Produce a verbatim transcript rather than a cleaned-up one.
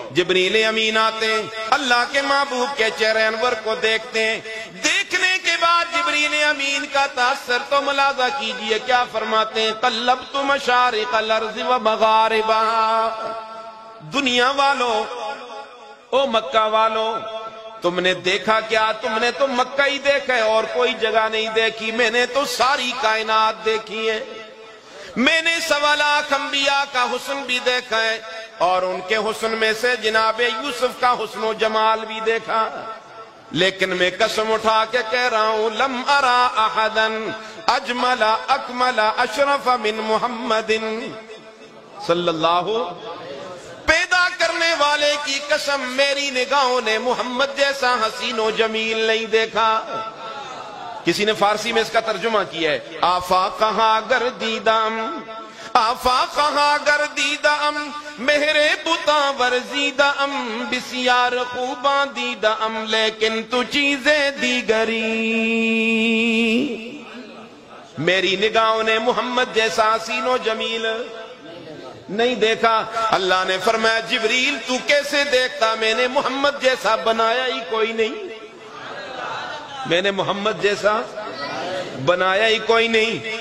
جبریل امین آتے ہیں، اللہ کے محبوب کے چہرے انور کو دیکھتے ہیں، دیکھنے کے بعد جبریل امین کا تاثر تو ملاحظہ کیجئے کیا فرماتے ہیں، قلبت مشارق الارض و مغاربہا، دنیا والوں، او مکہ والوں، تم نے دیکھا کیا؟ تم نے تو مکہ ہی دیکھا ہے اور کوئی جگہ نہیں دیکھی، میں نے تو ساری کائنات دیکھی ہے، میں نے سوا لاکھ انبیاء کا حسن بھی دیکھا ہے اور ان کے حسن میں سے جناب یوسف کا حسن و جمال بھی دیکھا، لیکن میں قسم اٹھا کے کہہ رہا ہوں لم ارا احدا اجمل اکمل اشرف من محمد صلی اللہ پیدا کرنے والے کی قسم، میری نگاہوں نے محمد جیسا حسین و جمیل نہیں دیکھا۔ کسی نے فارسی میں اس کا ترجمہ کیا ہے، آفاقہا گردیدم آفاقہا گردیدم مہرے بتاں ورزیدم بسیار خوباں دیدم لیکن تو چیزیں دیگری، میری نگاہوں نے محمد جیسا حسین و جمیل نہیں دیکھا۔ اللہ نے فرمایا جبریل تو کیسے دیکھتا، میں نے محمد جیسا بنایا ہی کوئی نہیں، میں نے محمد جیسا بنایا ہی کوئی نہیں۔